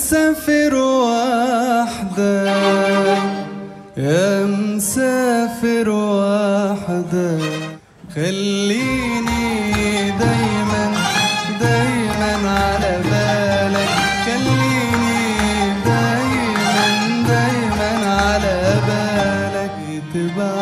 مسافر وحدك، يا مسافر وحدك، خليني دايما دايما على بالك، خليني دايما دايما على بالك، تبعد